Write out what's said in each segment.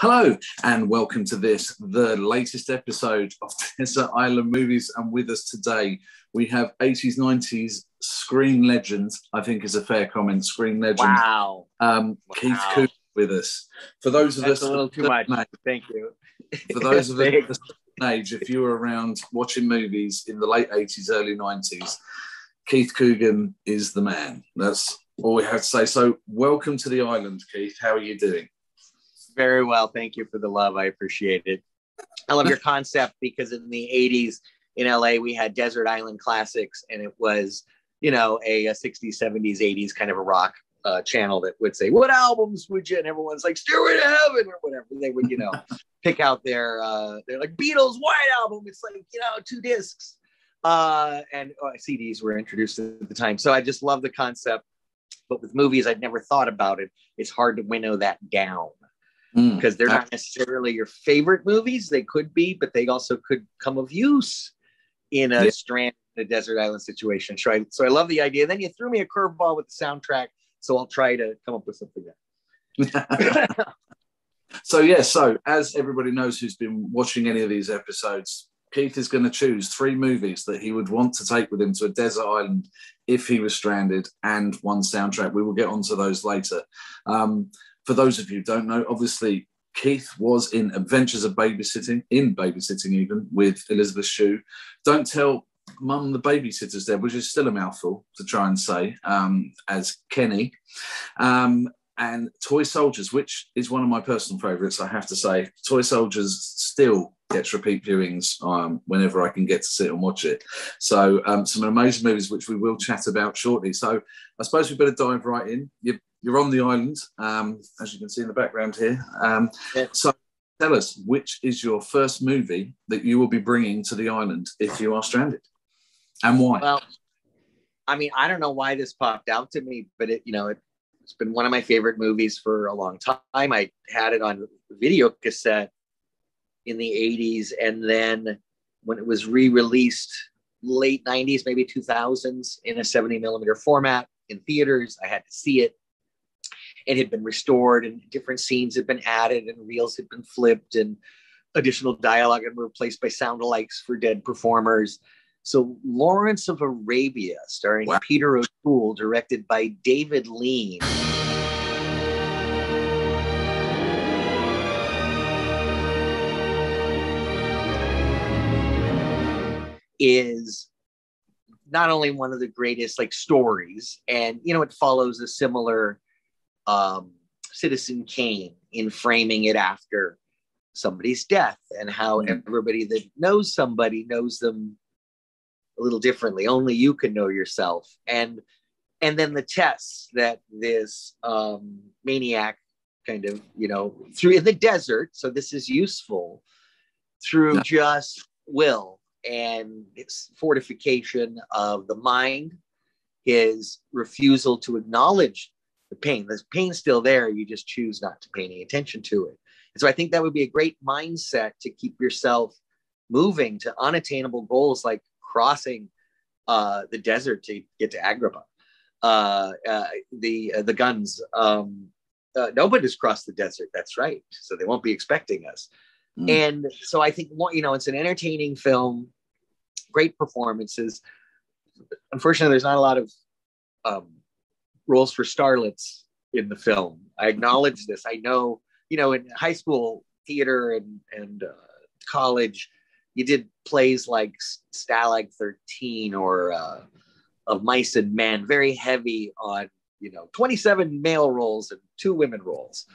Hello, and welcome to this, the latest episode of Desert Island Movies. And with us today, we have 80s, 90s screen legend, I think is a fair comment, screen legend. Wow. Keith Coogan with us. For those of us... That's a little too much. Thank you. For those of us of age, if you were around watching movies in the late 80s, early 90s, Keith Coogan is the man. That's all we have to say. So welcome to the island, Keith. How are you doing? Very well. Thank you for the love. I appreciate it. I love your concept because in the 80s in LA, we had Desert Island Classics, and it was, a 60s, 70s, 80s kind of a rock channel that would say, what albums would you? And everyone's like, Stairway to Heaven or whatever. They would, pick out their like Beatles White Album. It's like, 2 discs. And CDs were introduced at the time. So I just love the concept. But with movies, I'd never thought about it. It's hard to winnow that down. Because they're not necessarily your favorite movies. They could be, but they also could come of use in a strand, a desert island situation. So I love the idea. Then you threw me a curveball with the soundtrack, so I'll try to come up with something there. So as everybody knows who's been watching any of these episodes, Keith is going to choose 3 movies that he would want to take with him to a desert island if he was stranded, and 1 soundtrack. We will get onto those later. For those of you who don't know, obviously, Keith was in Adventures of Babysitting, even, with Elizabeth Shue. Don't Tell Mum the Babysitter's Dead, which is still a mouthful to try and say, as Kenny. And Toy Soldiers, which is one of my personal favourites, I have to say. Toy Soldiers still gets repeat viewings whenever I can get to sit and watch it. So some amazing movies, which we will chat about shortly. So I suppose we better dive right in. You're on the island, as you can see in the background here. So tell us, which is your first movie that you will be bringing to the island if you are stranded, and why? Well, I don't know why this popped out to me, but it's been one of my favorite movies for a long time. I had it on video cassette in the 80s, and then when it was re-released late 90s, maybe 2000s in a 70 millimeter format in theaters, I had to see it. It had been restored, and different scenes had been added, and reels had been flipped, and additional dialogue had been replaced by sound alikes for dead performers. So Lawrence of Arabia, starring Peter O'Toole, directed by David Lean, is not only one of the greatest stories, and it follows a similar Citizen Kane in framing it after somebody's death, and how everybody that knows somebody knows them a little differently. Only you can know yourself. And then the tests that this maniac kind of, through in the desert. So this is useful through just will and its fortification of the mind, his refusal to acknowledge the pain. The pain's still there. You just choose not to pay any attention to it. And so I think that would be a great mindset to keep yourself moving to unattainable goals, like crossing the desert to get to Agrabah. The guns. Nobody's crossed the desert. That's right. So they won't be expecting us. And so I think, it's an entertaining film, great performances. Unfortunately, there's not a lot of roles for starlets in the film. I acknowledge this. I know, in high school theater and college, you did plays like Stalag 13 or Of Mice and Men, very heavy on, 27 male roles and 2 women roles.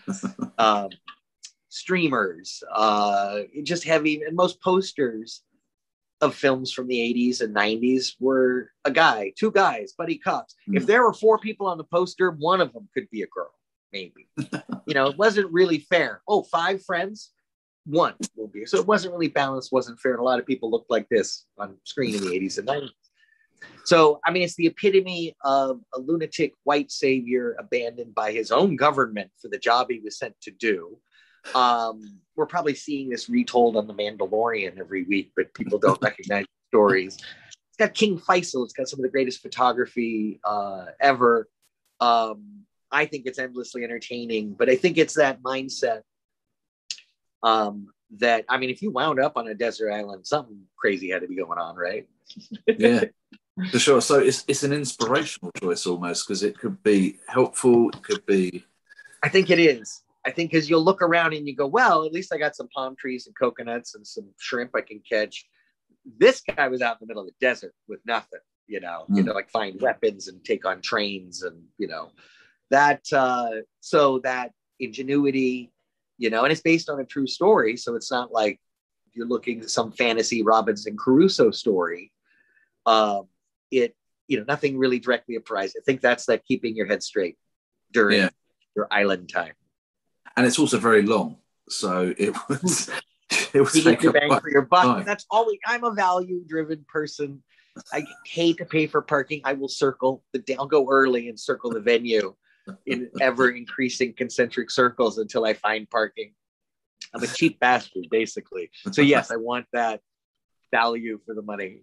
Streamers, just heavy. And most posters of films from the 80s and 90s were a guy, 2 guys, buddy cops. If there were 4 people on the poster, one of them could be a girl, maybe. It wasn't really fair. 5 friends, 1 will be. So it wasn't really balanced, wasn't fair. And a lot of people looked like this on screen in the 80s and 90s. So, it's the epitome of a lunatic white savior abandoned by his own government for the job he was sent to do. We're probably seeing this retold on The Mandalorian every week, but people don't recognize the stories. It's got King Faisal. It's got some of the greatest photography ever. I think it's endlessly entertaining, but I think it's that mindset That, I mean, if you wound up on a desert island, something crazy had to be going on, right? Yeah, for sure. So it's an inspirational choice almost, because it could be helpful. It could be. I think it is. I think because you'll look around and you go, well, at least I got some palm trees and coconuts and some shrimp I can catch. This guy was out in the middle of the desert with nothing, you know, like find weapons and take on trains and, you know, that, so that ingenuity, you know, and it's based on a true story. So it's not like you're looking at some fantasy Robinson Crusoe story. It, you know, nothing really directly applies. I think that's that keeping your head straight during your island time. And it's also very long. So it was, it was you get your bang for your buck. Time. That's always, I'm a value driven person. I hate to pay for parking. I will I'll go early and circle the venue in ever increasing concentric circles until I find parking. I'm a cheap bastard, basically. So yes, I want that value for the money.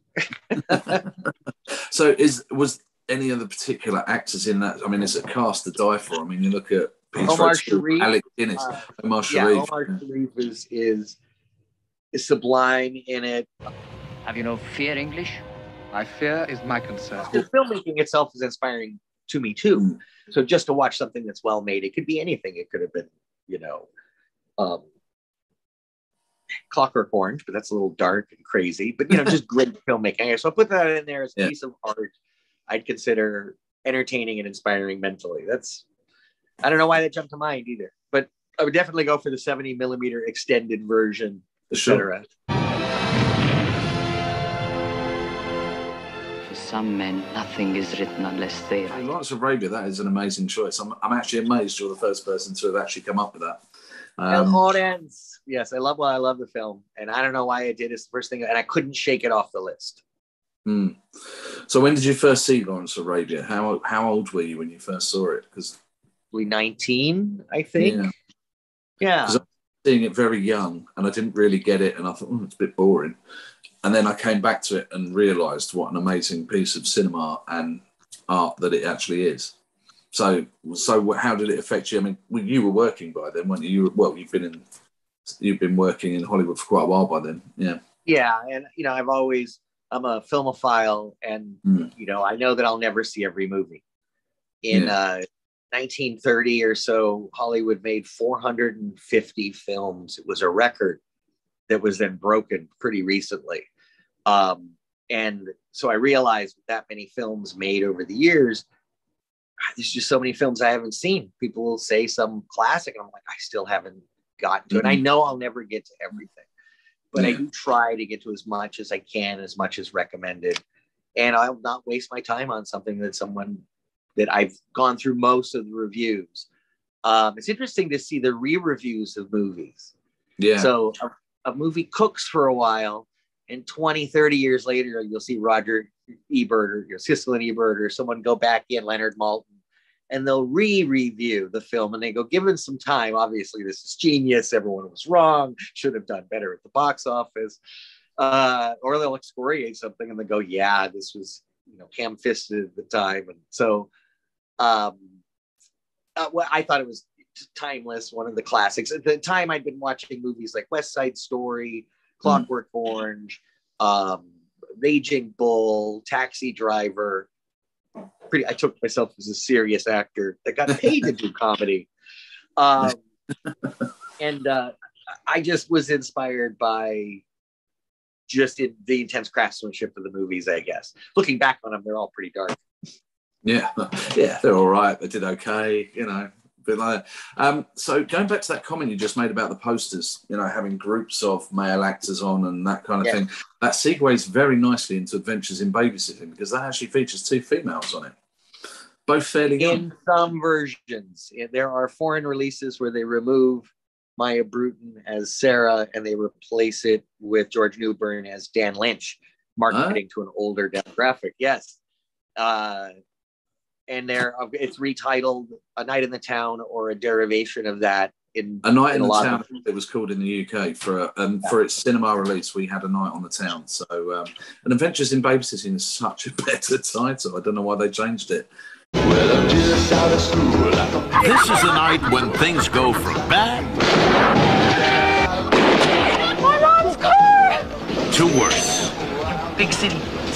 So was any of the particular actors in that? I mean, is it cast to die for? I mean, you look at Omar Sharif, Alec Guinness, Omar Sharif. Yeah, Omar Sharif is sublime in it. Have you no fear, English? My fear is my concern. The filmmaking itself is inspiring to me too. So just to watch something that's well made, it could be anything. It could have been, you know, Clockwork Orange, but that's a little dark and crazy. But you know, just great filmmaking. So I put that in there as a piece of art I'd consider entertaining and inspiring mentally. I don't know why that jumped to mind either, but I would definitely go for the 70mm extended version, etc. For some men, nothing is written unless they are. Lawrence of Arabia, that is an amazing choice. I'm actually amazed you're the first person to have actually come up with that. Lawrence. Yes, I love the film, and I don't know why I did. It's the first thing, and I couldn't shake it off the list. So when did you first see Lawrence of Arabia? How old were you when you first saw it? Because 19, I think. Yeah. I was seeing it very young, and I didn't really get it, and I thought, it's a bit boring. And then I came back to it and realised what an amazing piece of cinema and art that it actually is. So how did it affect you? I mean, you were working by then, weren't you? You've been working in Hollywood for quite a while by then. Yeah. Yeah, and you know, I'm a filmophile, and you know, I know that I'll never see every movie. In 1930 or so, Hollywood made 450 films. It was a record that was then broken pretty recently. And so I realized with that many films made over the years, there's just so many films I haven't seen. People will say some classic, and I'm like, I still haven't gotten to it. I know I'll never get to everything, but I do try to get to as much as I can, as much as recommended. And I'll not waste my time on something that I've gone through most of the reviews. It's interesting to see the re-reviews of movies. Yeah. So a movie cooks for a while, and 20, 30 years later, you'll see Roger Ebert or Siskel and Ebert or someone go back in, Leonard Maltin, and they'll re-review the film, and they go, given some time, obviously this is genius, everyone was wrong, should have done better at the box office. Or they'll excoriate something and they go, yeah, this was, you know, ham-fisted at the time. And so well, I thought it was timeless, one of the classics. At the time, I'd been watching movies like West Side Story, Clockwork Orange, Raging Bull, Taxi Driver. I took myself as a serious actor that got paid to do comedy. And I just was inspired by just the intense craftsmanship of the movies, I guess. Looking back on them, they're all pretty dark. Yeah, they're all right. They did okay, you know, a bit like that. So going back to that comment you just made about the posters, you know, having groups of male actors on and that kind of thing, that segues very nicely into Adventures in Babysitting, because that actually features 2 females on it, both fairly young. In some versions. There are foreign releases where they remove Maya Bruton as Sarah and they replace it with George Newbern as Dan Lynch, marketing to an older demographic. Yes. And it's retitled A Night in the Town, or a derivation of that. A Night in the Town, it was called in the UK for its cinema release. We had A Night on the Town. So, and Adventures in Babysitting is such a better title. I don't know why they changed it. Well, I'm just out of school. This is the night when things go from bad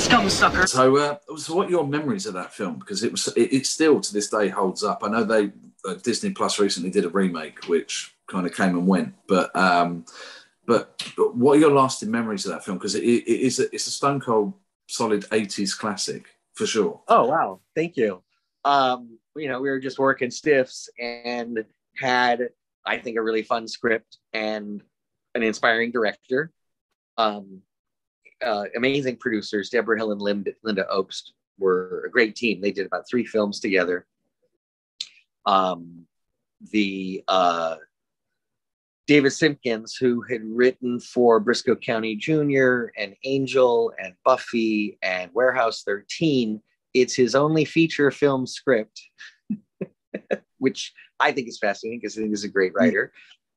scum sucker. So what are your memories of that film? Because it still to this day holds up. I know Disney Plus recently did a remake, which kind of came and went, but what are your lasting memories of that film? Because it's a stone cold solid 80s classic for sure. Oh wow, thank you. We were just working stiffs and had, I think, a really fun script and an inspiring director. Amazing producers. Deborah Hill and Linda Obst were a great team. They did about 3 films together. David Simpkins, who had written for Briscoe County Jr. and Angel and Buffy and Warehouse 13, it's his only feature film script, which I think is fascinating because I think he's a great writer.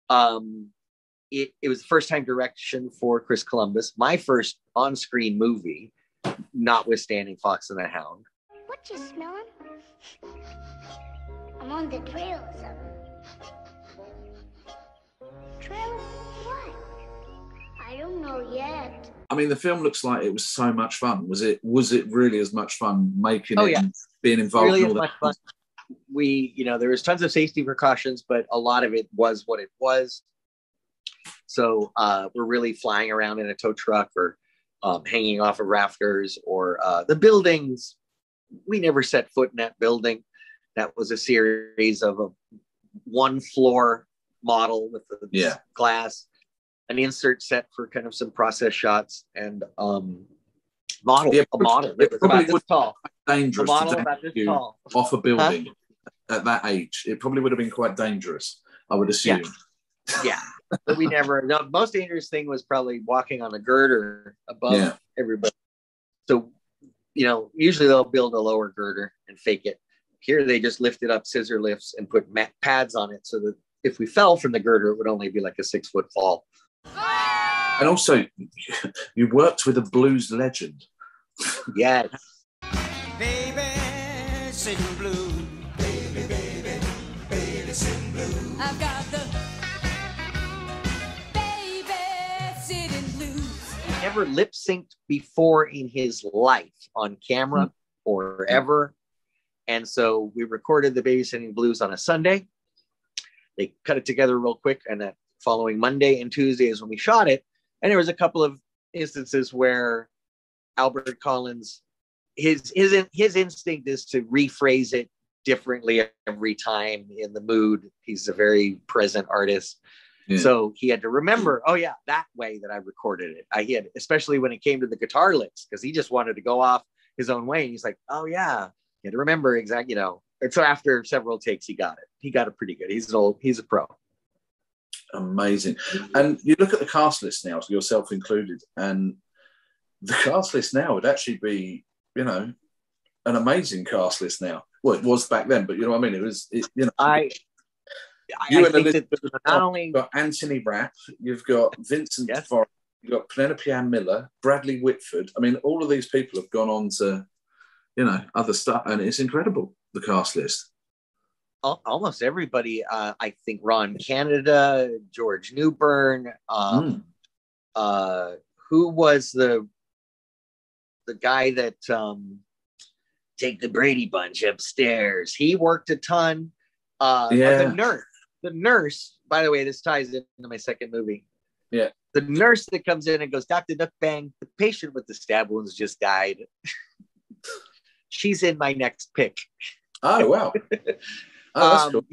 It was the first time direction for Chris Columbus, my first on-screen movie, notwithstanding Fox and the Hound. What you smelling? I'm on the trail of something. Trail of what? I don't know yet. I mean, the film looks like it was so much fun. Was it really as much fun making it and being involved really in all that? Fun. There was tons of safety precautions, but a lot of it was what it was. So we're really flying around in a tow truck or hanging off of rafters or the buildings. We never set foot in that building. That was a series of a 1-floor model with the glass, an insert set for kind of some process shots, and a model. It was about this tall. Dangerous a model about this tall. Off a building at that age. It probably would have been quite dangerous, I would assume. Yeah. But we never. The most dangerous thing was probably walking on a girder above everybody. So, usually they'll build a lower girder and fake it. Here they just lifted up scissor lifts and put pads on it so that if we fell from the girder, it would only be like a 6-foot fall. And also, you worked with a blues legend. Yes. Babysitting blues. Babysitting blues. I've got the babysitting blues. He never lip synced before in his life on camera or ever. And so we recorded the Babysitting Blues on a Sunday. They cut it together real quick, and that following Monday and Tuesday is when we shot it. And there was a couple of instances where Albert Collins, his instinct is to rephrase it differently every time in the mood. He's a very present artist. Yeah. So he had to remember, that way that I recorded it. He had, especially when it came to the guitar licks, because he just wanted to go off his own way. And he's like, you had to remember exactly, And so after several takes, he got it. He got it pretty good. He's a pro. Amazing. And you look at the cast list now, yourself included, and the cast list now would actually be, an amazing cast list now. Well, it was back then, but you know what I mean? I think that not only you've got Anthony Rapp, you've got Vincent Forrest, you've got Penelope Ann Miller, Bradley Whitford. I mean, all of these people have gone on to, other stuff, and it's incredible, the cast list. Almost everybody. I think Ron Canada, George Newbern. Who was the guy that take the Brady Bunch upstairs? He worked a ton. The nurse. By the way, this ties into my second movie. Yeah. The nurse that comes in and goes, Dr. Duckbang, the patient with the stab wounds just died. She's in my next pick. Oh wow. Oh, cool.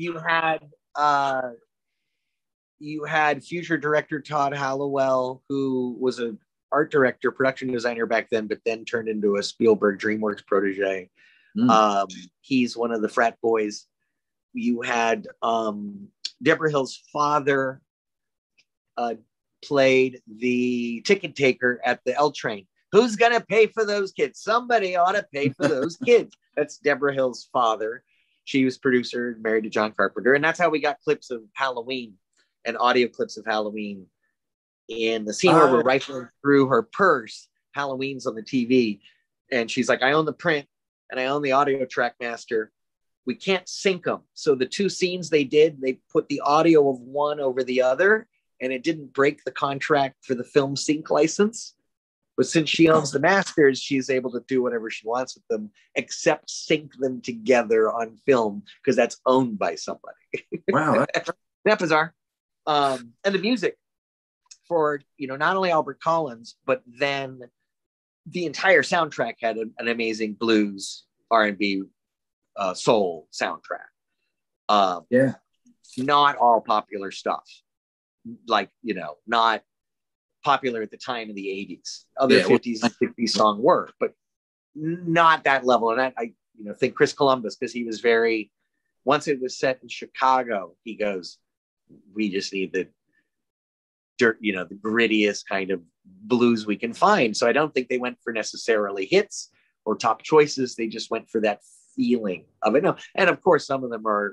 You had future director Todd Hallowell, who was an art director, production designer back then, but then turned into a Spielberg DreamWorks protege. He's one of the frat boys. You had Deborah Hill's father played the ticket taker at the L train. Who's going to pay for those kids? Somebody ought to pay for those kids. That's Deborah Hill's father. She was producer, married to John Carpenter. And that's how we got clips of Halloween and audio clips of Halloween. In the scene where we're rifling through her purse, Halloween's on the TV. And she's like, I own the print and I own the audio track master. We can't sync them. So the two scenes they did, they put the audio of one over the other, and it didn't break the contract for the film sync license. But since she owns the masters, she's able to do whatever she wants with them, except sync them together on film because that's owned by somebody. Wow. That bizarre. And the music for, not only Albert Collins, but then the entire soundtrack had an amazing blues, R&B, soul soundtrack. Yeah. Not all popular stuff. Like, not popular at the time in the 80s. Other 50s and 60s song were, but not that level. And I think Chris Columbus, because he was once it was set in Chicago, he goes, we just need the the grittiest kind of blues we can find. So I don't think they went for necessarily hits or top choices. They just went for that feeling of it. No, and of course, some of them are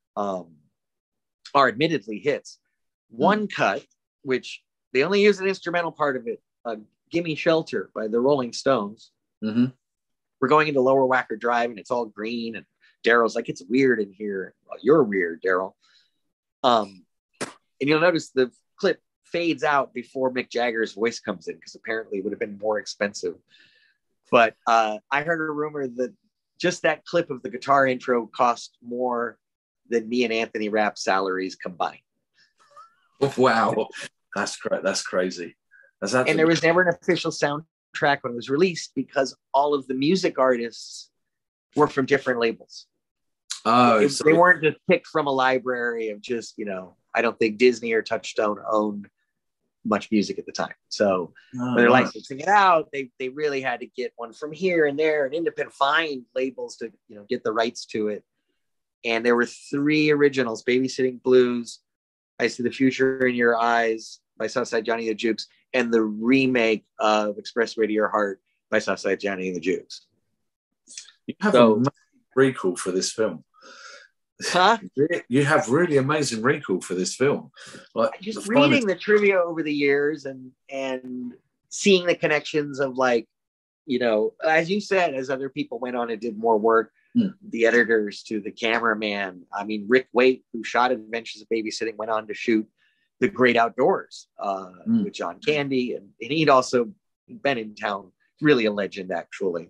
admittedly hits. One cut, which they only use an instrumental part of it, Gimme Shelter by the Rolling Stones. Mm-hmm. We're going into Lower Wacker Drive and it's all green. And Daryl's like, it's weird in here. Well, you're weird, Daryl. And you'll notice the clip fades out before Mick Jagger's voice comes in because apparently it would have been more expensive. But I heard a rumor that just that clip of the guitar intro cost more than me and Anthony Rapp's salaries combined. Wow. That's great. That's crazy. And there was never an official soundtrack when it was released because all of the music artists were from different labels. Oh, they weren't just picked from a library of just, I don't think Disney or Touchstone owned much music at the time. So when they're licensing it out, they really had to get one from here and there and independent find labels to, get the rights to it. And there were 3 originals: Babysitting Blues, I See the Future in Your Eyes by Southside Johnny and the Jukes, and the remake of Expressway to Your Heart by Southside Johnny and the Jukes. You have a recall for this film. Huh? You have really amazing recall for this film. Like just reading the trivia over the years and seeing the connections of, like, as you said, as other people went on and did more work, the editors to the cameraman. I mean, Rick Waite, who shot Adventures of Babysitting, went on to shoot The Great Outdoors with John Candy, and he'd also been in town. Really a legend, actually.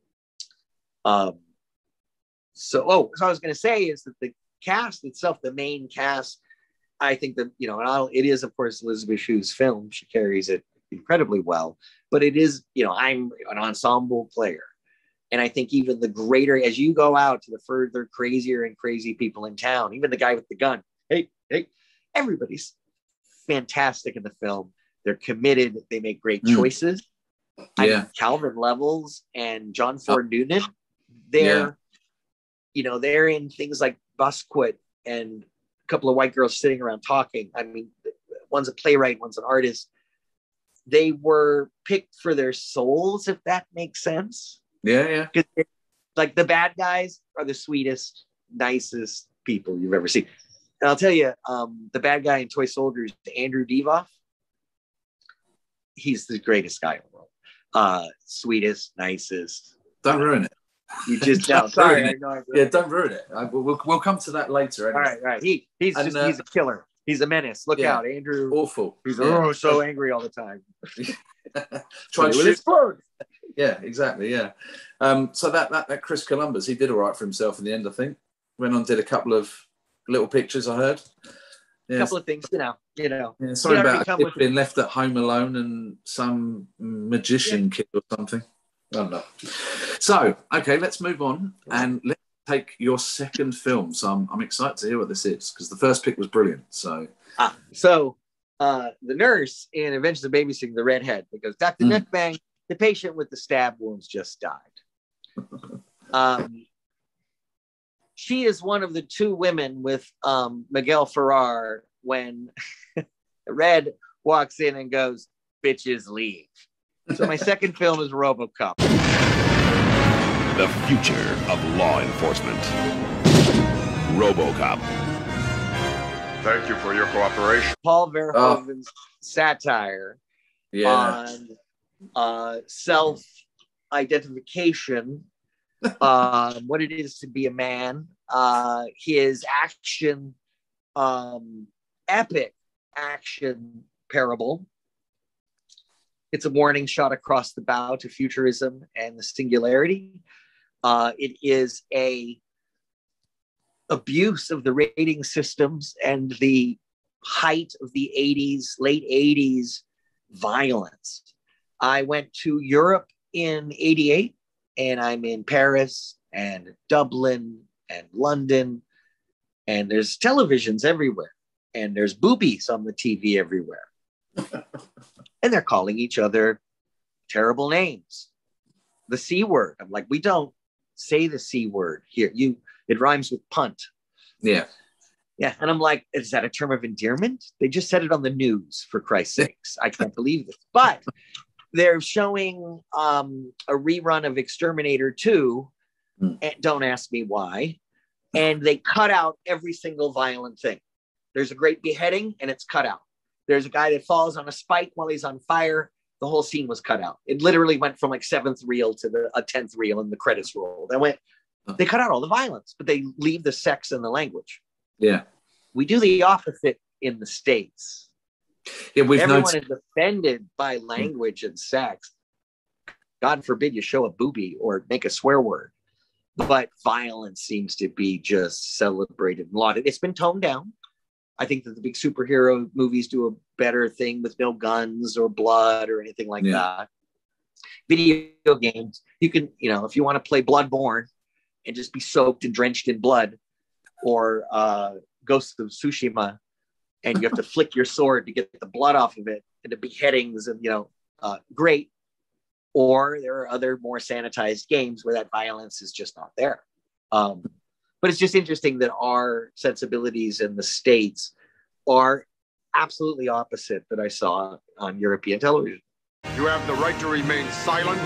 So what I was going to say is that the cast itself, the main cast, I think that, it is, of course, Elizabeth Shue's film. She carries it incredibly well, but it is, I'm an ensemble player. And I think even the greater, as you go out to the further crazier and crazy people in town, even the guy with the gun, hey, everybody's fantastic in the film. They're committed. They make great choices. Yeah. I mean, Calvin Levels and John Ford Noonan, they're in things like Busquet and a couple of white girls sitting around talking. I mean, one's a playwright, one's an artist. They were picked for their souls, if that makes sense. Yeah. Like, the bad guys are the sweetest, nicest people you've ever seen. And I'll tell you, the bad guy in Toy Soldiers, Andrew Divoff, he's the greatest guy in the world. Sweetest, nicest. Don't ruin it. You just don't. Sorry. Don't ruin it. We'll come to that later. Anyway. All right. He's a killer. He's a menace. Look out, Andrew. Awful. He's so angry all the time. Try to shoot his phone. Yeah, exactly. Yeah. So that Chris Columbus, he did all right for himself in the end, I think. Went on, did a couple of little pictures, I heard. A couple of things, Yeah, something about a kid being left at home alone and some magician kid or something. I don't know. So, okay, let's move on and let's take your second film. So I'm excited to hear what this is because the first pick was brilliant. So, the nurse in Adventures of Babysitting, the redhead, that goes, Dr. Neckbang, the patient with the stab wounds just died. She is one of the 2 women with Miguel Ferrer when Red walks in and goes, bitches leave. So my second film is RoboCop. The future of law enforcement. RoboCop. Thank you for your cooperation. Paul Verhoeven's satire on self-identification, what it is to be a man, his action, epic action parable, It's a warning shot across the bow to futurism and the singularity. It is a abuse of the rating systems and the height of the 80s, late 80s violence. I went to Europe in 88, and I'm in Paris and Dublin and London, and there's televisions everywhere, and there's boobies on the TV everywhere. And they're calling each other terrible names. The C word. I'm like, we don't say the C word here. It rhymes with punt. Yeah. Yeah. And I'm like, is that a term of endearment? They just said it on the news, for Christ's sakes. I can't believe this. But they're showing a rerun of Exterminator 2. And don't ask me why. And they cut out every single violent thing. There's a great beheading and it's cut out. There's a guy that falls on a spike while he's on fire. The whole scene was cut out. It literally went from like 7th reel to a 10th reel and the credits rolled. They cut out all the violence, but they leave the sex and the language. Yeah. We do the opposite in the States. Yeah, Everyone is offended by language and sex. God forbid you show a boobie or make a swear word. But violence seems to be just celebrated and lauded. It's been toned down. I think that the big superhero movies do a better thing with no guns or blood or anything like that. Video games, you can, if you want to play Bloodborne and just be soaked and drenched in blood, or Ghost of Tsushima, and you have to flick your sword to get the blood off of it, and the beheadings, and great. Or there are other more sanitized games where that violence is just not there. But it's just interesting that our sensibilities in the States are absolutely opposite that I saw on European television. You have the right to remain silent.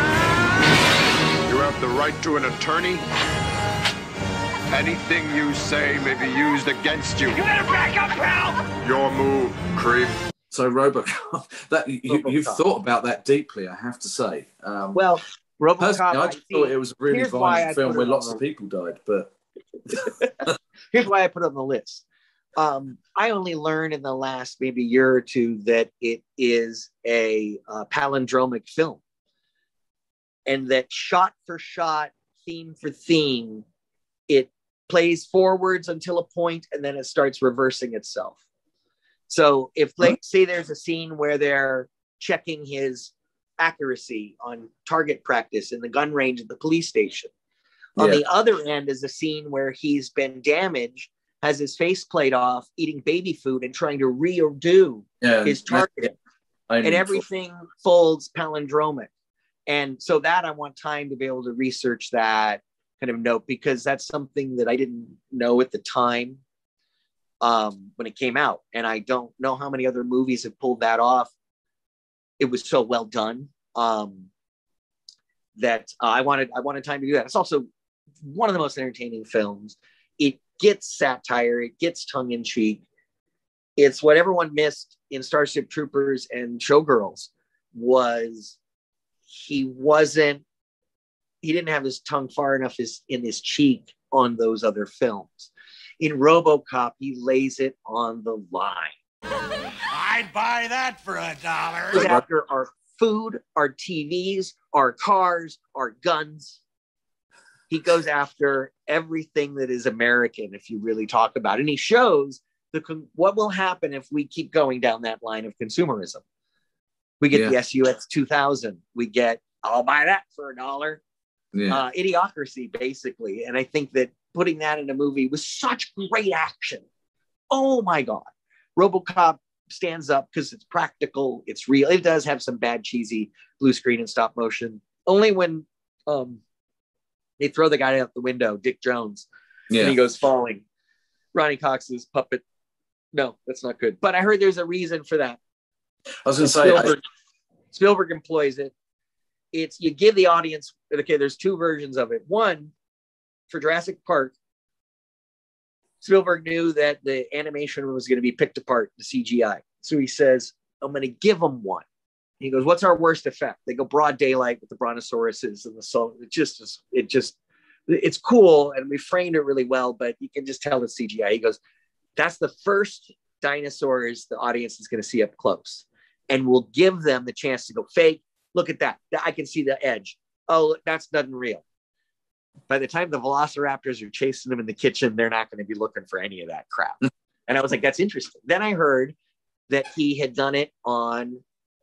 You have the right to an attorney. Anything you say may be used against you. You better back up, pal! Your move, creep. So RoboCop, you've thought about that deeply, I have to say. Well, RoboCop, I just thought it was a really violent film where lots of people died, but here's why I put it on the list. I only learned in the last maybe year or two that it is a palindromic film, and that shot for shot, theme for theme, it plays forwards until a point and then it starts reversing itself. So if, say there's a scene where they're checking his accuracy on target practice in the gun range at the police station. On the other end is a scene where he's been damaged, has his face plate off, eating baby food and trying to redo his target. And everything folds palindromic. And so that I want time to be able to research that kind of note, because that's something that I didn't know at the time when it came out. And I don't know how many other movies have pulled that off. It was so well done that I wanted time to do that. It's also one of the most entertaining films. It gets satire, it gets tongue-in-cheek. It's what everyone missed in Starship Troopers and Showgirls was he didn't have his tongue far enough in his cheek on those other films. In RoboCop, he lays it on the line. I'd buy that for $1. Goes after our food, our TVs, our cars, our guns. He goes after everything that is American, if you really talk about it. And he shows what will happen if we keep going down that line of consumerism. We get the SUX 2000. We get, I'll buy that for $1. Idiocracy, basically. And I think that putting that in a movie was such great action. Oh my God. RoboCop stands up because it's practical. It's real. It does have some bad, cheesy blue screen and stop motion. Only when they throw the guy out the window, Dick Jones, and he goes falling. Ronnie Cox's puppet. No, that's not good. But I heard there's a reason for that. I was going to say, Spielberg employs it. It's you give the audience, okay, there's two versions of it. One, for Jurassic Park, Spielberg knew that the animation was going to be picked apart, the CGI. So he says, I'm going to give them one. He goes, what's our worst effect? They go broad daylight with the brontosauruses and the soul. It's cool. And we framed it really well, but you can just tell it's CGI. He goes, that's the first dinosaurs the audience is going to see up close. and will give them the chance to go, fake, look at that. I can see the edge. Oh, that's nothing real. By the time the velociraptors are chasing them in the kitchen, they're not going to be looking for any of that crap. And I was like, that's interesting. Then I heard that he had done it on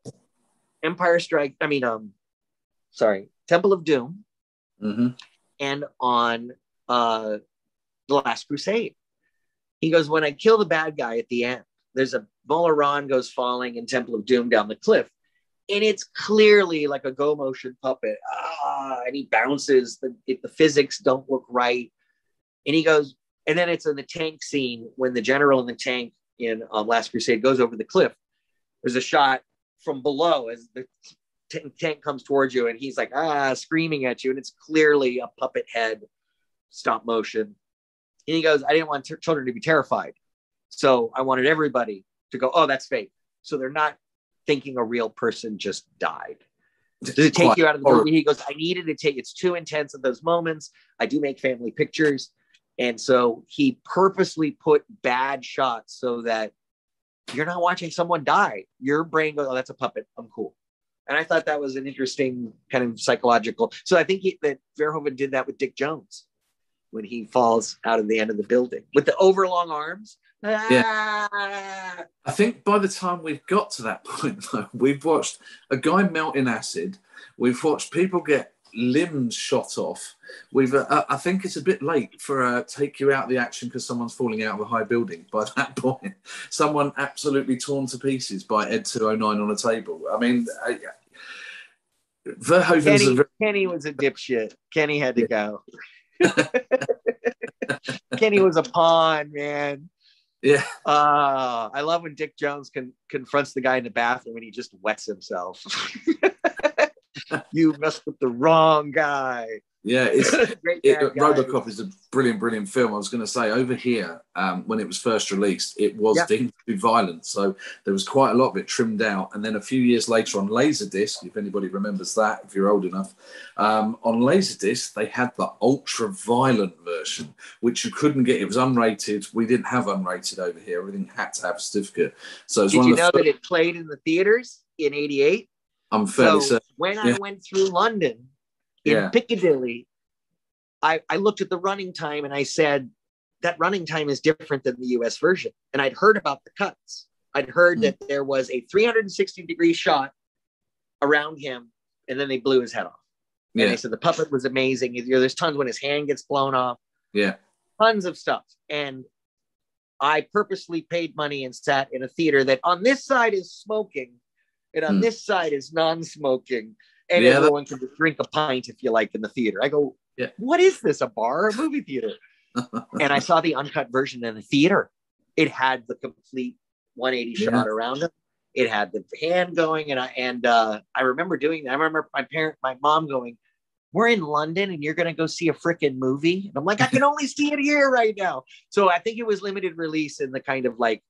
Temple of Doom, and on The Last Crusade. He goes, when I kill the bad guy at the end, there's a Molaran goes falling in Temple of Doom down the cliff. And it's clearly like a go motion puppet. And he bounces. The physics don't look right. And he goes, and then it's in the tank scene when the general in the tank in Last Crusade goes over the cliff. There's a shot from below as the tank comes towards you, and he's like, screaming at you. And it's clearly a puppet head, stop motion. And he goes, I didn't want children to be terrified. So I wanted everybody to go, oh, that's fake. So they're not thinking a real person just died. Does it take you out of the movie? He goes, I needed to take, it's too intense at those moments. I do make family pictures. And so he purposely put bad shots so that you're not watching someone die. Your brain goes, oh, that's a puppet. I'm cool. And I thought that was an interesting kind of psychological. So I think that Verhoeven did that with Dick Jones when he falls out of the end of the building with the overlong arms. Yeah. I think by the time we've got to that point, though, we've watched a guy melt in acid. We've watched people get limbs shot off. I think it's a bit late for take you out of the action because someone's falling out of a high building. By that point, someone absolutely torn to pieces by Ed 209 on a table. I mean, Verhoeven's Kenny was a dipshit. Kenny had to go. Kenny was a pawn, man. Yeah. I love when Dick Jones confronts the guy in the bathroom and he just wets himself. You messed with the wrong guy. Yeah, Robocop is a brilliant film. I was going to say, over here, when it was first released, it was deemed to be violent. So there was quite a lot of it trimmed out. And then a few years later on Laserdisc, if anybody remembers that, if you're old enough, on Laserdisc, they had the ultra-violent version, which you couldn't get. It was unrated. We didn't have unrated over here. Everything had to have a certificate. So did you know that it played in the theaters in '88? I'm fairly certain. When I went through London, in Piccadilly, I looked at the running time and I said, that running time is different than the US version. And I'd heard about the cuts. I'd heard that there was a 360-degree shot around him and then they blew his head off. And they said the puppet was amazing. There's tons when his hand gets blown off. Yeah. Tons of stuff. And I purposely paid money and sat in a theater that on this side is smoking and on this side is non-smoking. And everyone can just drink a pint if you like in the theater. I go, what is this, a bar or a movie theater? And I saw the uncut version in the theater. It had the complete 180 shot around him. It had the hand going. And I remember doing that. I remember my mom going, we're in London and you're going to go see a freaking movie. And I'm like, I can only see it here right now. So I think it was limited release in the kind of like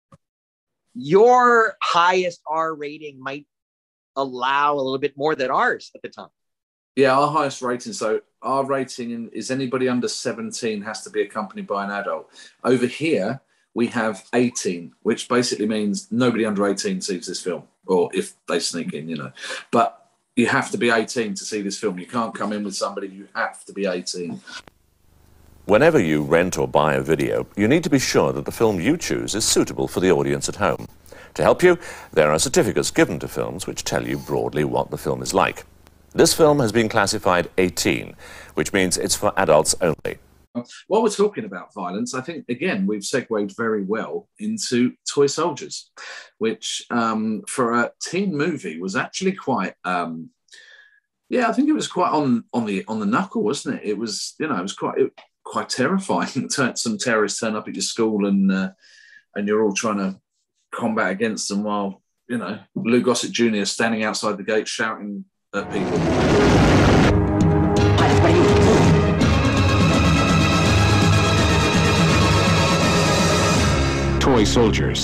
your highest R rating might allow a little bit more than ours at the time. Yeah, our highest rating. So our rating is anybody under 17 has to be accompanied by an adult. Over here, we have 18, which basically means nobody under 18 sees this film, or if they sneak in, you know. But you have to be 18 to see this film. You can't come in with somebody. You have to be 18. Whenever you rent or buy a video, you need to be sure that the film you choose is suitable for the audience at home. To help you, there are certificates given to films which tell you broadly what the film is like. This film has been classified 18, which means it's for adults only. While we're talking about violence, I think, again, we've segued very well into Toy Soldiers, which for a teen movie was actually quite, I think it was quite on the knuckle, wasn't it? It was, it was quite terrifying. Some terrorists turn up at your school and you're all trying to combat against them while, Lou Gossett Jr. is standing outside the gate shouting at people. Toy Soldiers.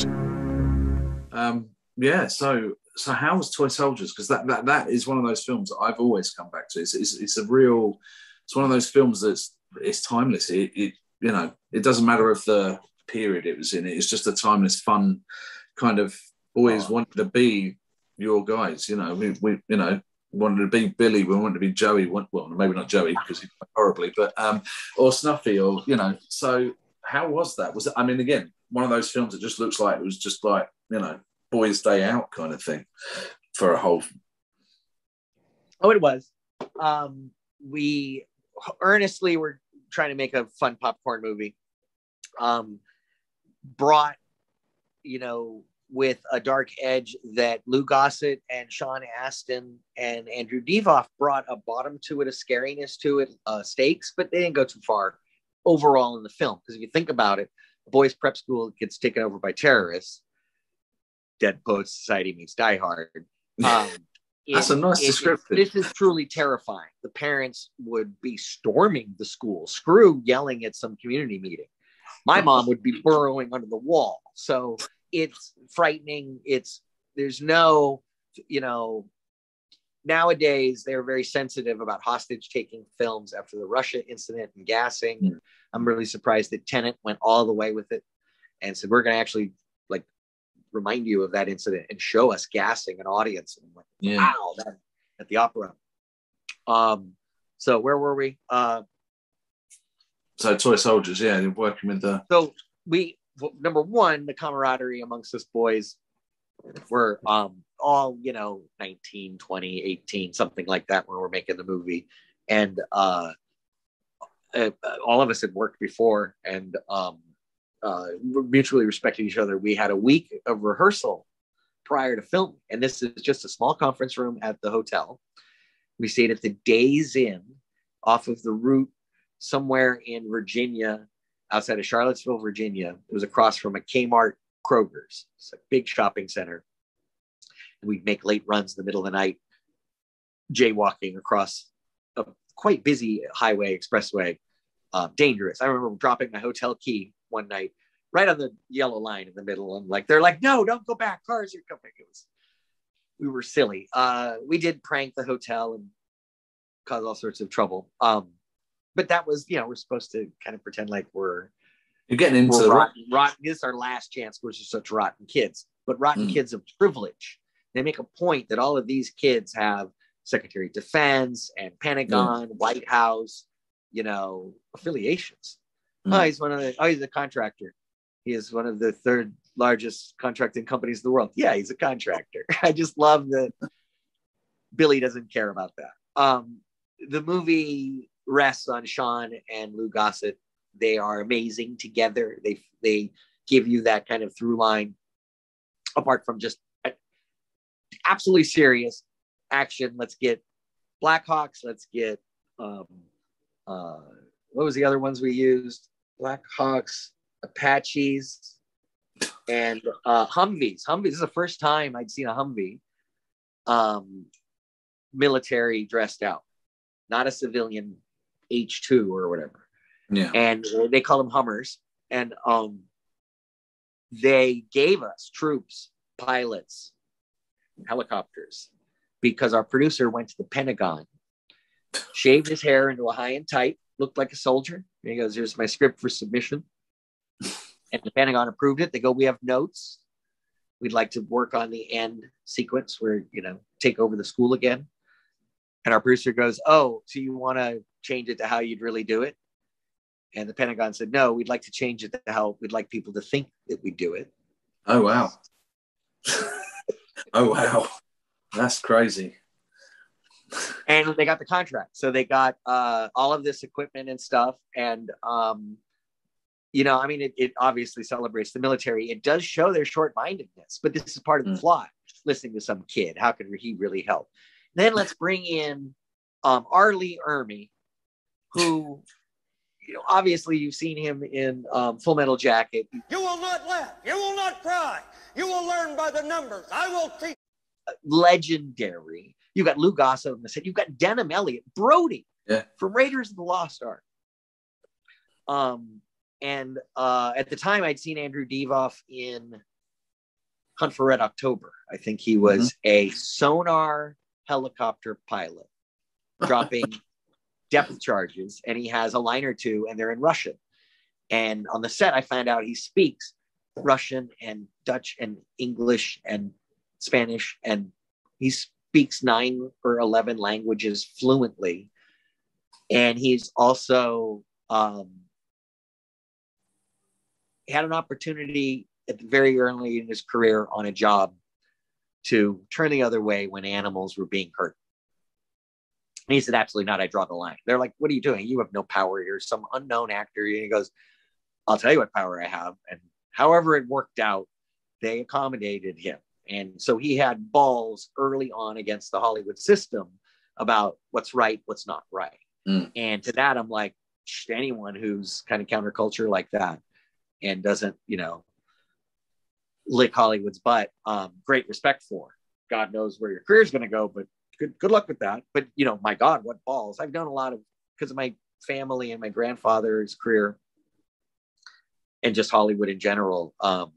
So how was Toy Soldiers? Because that is one of those films that I've always come back to. It's one of those films it's timeless. It doesn't matter if the period it was in. It's just a timeless, fun kind of always wanted to be your guys. You know, we you know, wanted to be Billy, we wanted to be Joey. Well, maybe not Joey because he died horribly, but or Snuffy, or you know. So how was that? Was it? I mean, again, one of those films that just looks like it was just like, you know, boys' day out kind of thing for a whole. Oh, it was. We earnestly were trying to make a fun popcorn movie. Brought, you know, with a dark edge that Lou Gossett and Sean Astin and Andrew Devoff brought a bottom to it, a scariness to it, stakes, but they didn't go too far overall in the film. Because if you think about it, a boys' prep school gets taken over by terrorists. Dead Poets Society meets Die Hard. That's a nice description. This is truly terrifying. The parents would be storming the school, Screw yelling at some community meeting. My mom would be burrowing under the wall. So it's frightening. There's no, you know, nowadays they're very sensitive about hostage taking films after the Russia incident and gassing. And I'm really surprised that Tenet went all the way with it and said, we're going to actually like remind you of that incident and show us gassing an audience. And I'm like, wow, that at the opera. So where were we? So Toy Soldiers, yeah, you're working with the. So number one, the camaraderie amongst us boys were all, you know, 19, 20, 18, something like that when we're making the movie. And all of us had worked before and mutually respected each other. We had a week of rehearsal prior to filming. And this is just a small conference room at the hotel. We stayed at the Days Inn off of the route somewhere in Virginia, outside of Charlottesville, Virginia. It was across from a Kmart Kroger's. It's a big shopping center. And we'd make late runs in the middle of the night, jaywalking across a quite busy highway, expressway. Dangerous. I remember dropping my hotel key one night right on the yellow line in the middle. And like, they're like, no, don't go back. Cars are coming. We were silly. We did prank the hotel and cause all sorts of trouble. But that was, you know, we're supposed to kind of pretend like you're getting into the rotten. This is our last chance. We're just such rotten kids, but rotten kids of privilege. They make a point that all of these kids have Secretary of Defense and Pentagon, White House, you know, affiliations. He's a contractor. He is one of the third largest contracting companies in the world. Yeah, he's a contractor. I just love that Billy doesn't care about that. The movie rests on Sean and Lou Gossett. They are amazing together. They give you that kind of through line, apart from just absolutely serious action. Let's get Blackhawks. Let's get what was the other ones we used? Blackhawks, Apaches, and Humvees. Humvees. This is the first time I'd seen a Humvee military dressed out, not a civilian H2 or whatever. Yeah. And they call them Hummers. And they gave us troops, pilots, helicopters, because our producer went to the Pentagon, shaved his hair into a high and tight, looked like a soldier. And he goes, here's my script for submission. And the Pentagon approved it. They go, we have notes. We'd like to work on the end sequence where, you know, take over the school again. And our producer goes, oh, so you want to change it to how you'd really do it? And the Pentagon said, no, we'd like to change it to how we'd like people to think that we do it. Oh, wow. Oh, wow. That's crazy. And they got the contract. So they got all of this equipment and stuff. And, you know, I mean, it obviously celebrates the military. It does show their short-mindedness, but this is part of the plot. Listening to some kid, how could he really help? Then let's bring in R. Lee Ermey, who, you know, obviously you've seen him in Full Metal Jacket. You will not laugh. You will not cry. You will learn by the numbers. I will teach. Legendary. You got Lou Gossett on the set. You've got Denham Elliott, Brody from Raiders of the Lost Ark. And at the time, I'd seen Andrew Devoff in Hunt for Red October. I think he was a sonar helicopter pilot dropping depth charges, and he has a line or two, and they're in Russian. And on the set, I found out he speaks Russian and Dutch and English and Spanish, and he speaks 9 or 11 languages fluently. And he's also had an opportunity at the very early in his career on a job to turn the other way when animals were being hurt. And he said, absolutely not. I draw the line. They're like, what are you doing? You have no power. You're some unknown actor. And he goes, I'll tell you what power I have. And however it worked out, they accommodated him. And so he had balls early on against the Hollywood system about what's right, what's not right. And to that, I'm like, anyone who's kind of counterculture like that and doesn't, lick Hollywood's butt, great respect for. God knows where your career is going to go, but good luck with that. But, my God, what balls. I've done a lot of, because of my family and my grandfather's career and just Hollywood in general.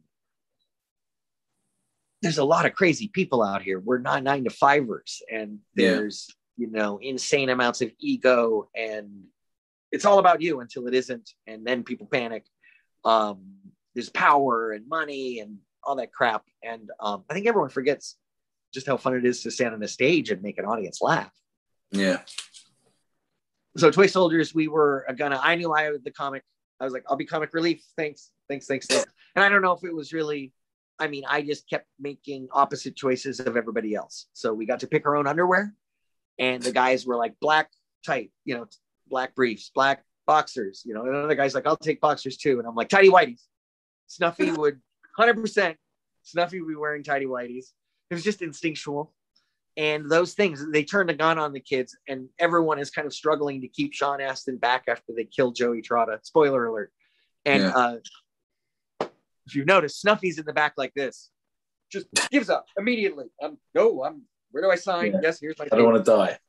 There's a lot of crazy people out here. We're not 9-to-5ers, and there's, insane amounts of ego, and it's all about you until it isn't. And then people panic. There's power and money and all that crap. And I think everyone forgets just how fun it is to stand on a stage and make an audience laugh. Yeah. So Toy Soldiers, I knew I was the comic. I was like, I'll be comic relief. Thanks. And I don't know if it was really, I just kept making opposite choices of everybody else. So we got to pick our own underwear, and the guys were like black tight, black briefs, black boxers, and another guy's like, I'll take boxers too. And I'm like, tidy whities. Snuffy would 100%. Snuffy would be wearing tidy whities. It was just instinctual. And those things, they turned a gun on the kids, and everyone is kind of struggling to keep Sean Astin back after they killed Joey Trotta. Spoiler alert. And if you've noticed, Snuffy's in the back like this. Just gives up immediately. Where do I sign? Yeah. Yes, here's my I don't want to die.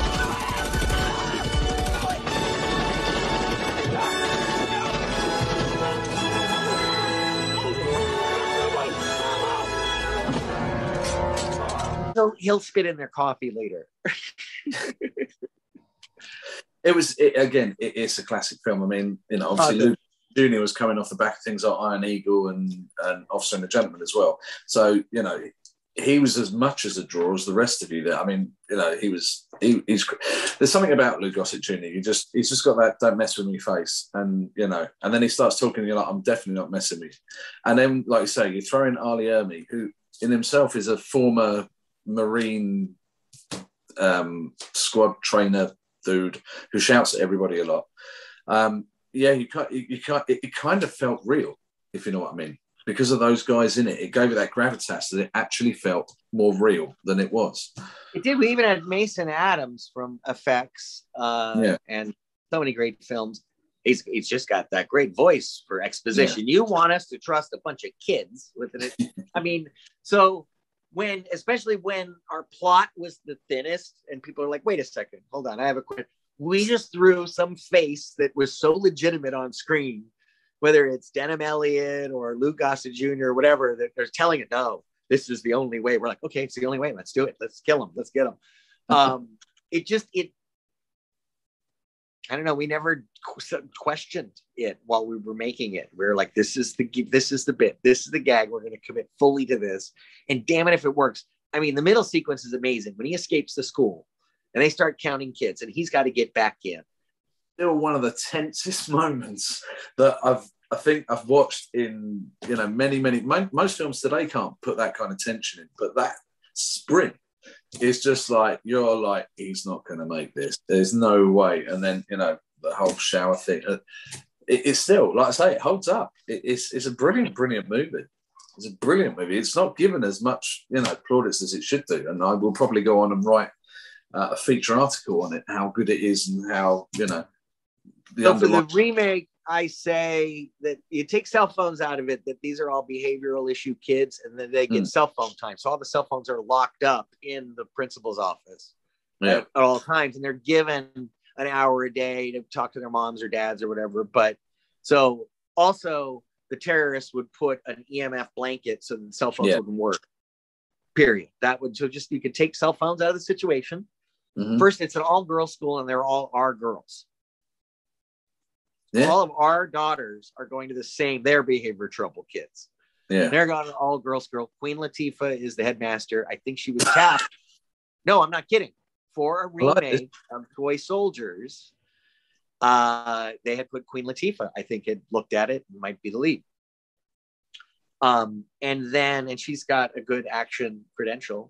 He'll spit in their coffee later. It's a classic film. Obviously Luke Jr. was coming off the back of things like Iron Eagle and Officer and the Gentleman as well. So, he was as much as a draw as the rest of you. He's there's something about Lou Gossett Jr. He's just got that don't mess with me face. And, and then he starts talking, you're like, I'm definitely not messing with you. And then, like you say, you throw in Ali Ermey, who in himself is a former Marine squad trainer dude who shouts at everybody a lot. It kind of felt real, if you know what I mean, because of those guys in it. It gave it that gravitas that it actually felt more real than it was. It did. We even had Mason Adams from Effects, and so many great films. He's just got that great voice for exposition. You want us to trust a bunch of kids with it. So especially when our plot was the thinnest and people are like, wait a second, hold on, I have a question. We just threw some face that was so legitimate on screen, whether it's Denham Elliott or Lou Gossett Jr. or whatever, that they're telling it, no, this is the only way. We're like, okay, it's the only way. Let's do it. Let's kill him. Let's get him. I don't know. We never questioned it while we were making it. We were like, this is the bit. This is the gag. We're going to commit fully to this. And damn it if it works. The middle sequence is amazing. When he escapes the school and they start counting kids and he's got to get back in. Still one of the tensest moments that I think I've watched in, many, most films today can't put that kind of tension in, but that sprint, it's just like, you're like, he's not going to make this. There's no way. And then, the whole shower thing. It's still, like I say, it holds up. It's a brilliant movie. It's a brilliant movie. It's not given as much, plaudits as it should do. And I will probably go on and write a feature article on it, how good it is and how, So for the remake, I say that you take cell phones out of it, that these are all behavioral issue kids, and then they get cell phone time. So all the cell phones are locked up in the principal's office at all times, and they're given an hour a day to talk to their moms or dads or whatever. But so also the terrorists would put an EMF blanket so the cell phones wouldn't work. Period. That would, so just, you could take cell phones out of the situation. First, it's an all-girls school, and they're all our girls. All of our daughters are going to they're behavior trouble kids. Yeah. They're gone all girls school. Queen Latifah is the headmaster. I think she was tapped. No, I'm not kidding. For a remake of Toy Soldiers, they had put Queen Latifah. I think had looked at it and might be the lead. And she's got a good action credential.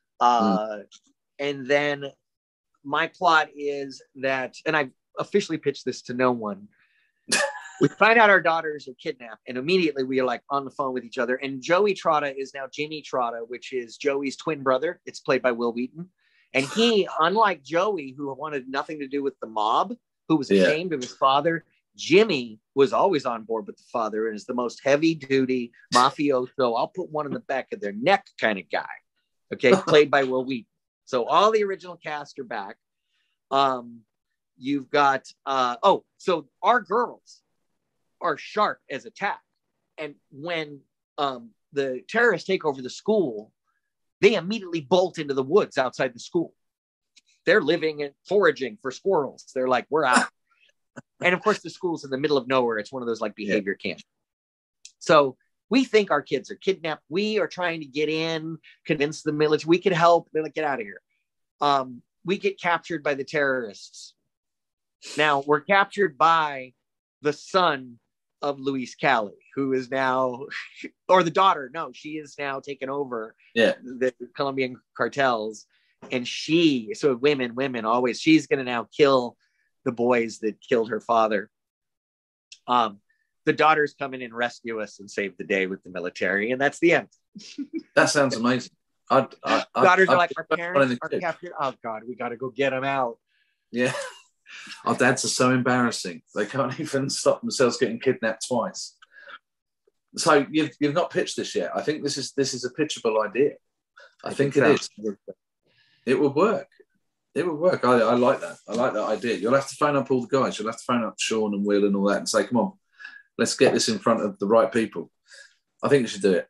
And then my plot is that, and I've officially pitched this to no one. We find out our daughters are kidnapped, and immediately we are like on the phone with each other. And Joey Trotta is now Jimmy Trotta, which is Joey's twin brother. It's played by Will Wheaton. And he, unlike Joey, who wanted nothing to do with the mob, who was ashamed of his father, Jimmy was always on board with the father and is the most heavy-duty mafioso. I'll put one in the back of their neck kind of guy. Okay, played by Will Wheaton. So all the original cast are back. You've got so our girls are sharp as a tack, and when the terrorists take over the school, they immediately bolt into the woods outside the school. They're living and foraging for squirrels. They're like, we're out. And of course the school's in the middle of nowhere. It's one of those like behavior camps. So we think our kids are kidnapped. We are trying to get in, convince the military we could help. They're like, get out of here. We get captured by the terrorists. Now we're captured by the son of Luis Cali, who is now, or the daughter. No, she is now taken over the Colombian cartels. And women always, she's going to now kill the boys that killed her father. The daughters come in and rescue us and save the day with the military. And that's the end. That sounds amazing. Daughters are like, our parents are captured. Oh God, we got to go get them out. Yeah. Our dads are so embarrassing. They can't even stop themselves getting kidnapped twice. So you've not pitched this yet. I think this is a pitchable idea. I think it is. It would work. It would work. I like that. I like that idea. You'll have to phone up all the guys. You'll have to phone up Sean and Will and all that and say, come on, let's get this in front of the right people. I think you should do it.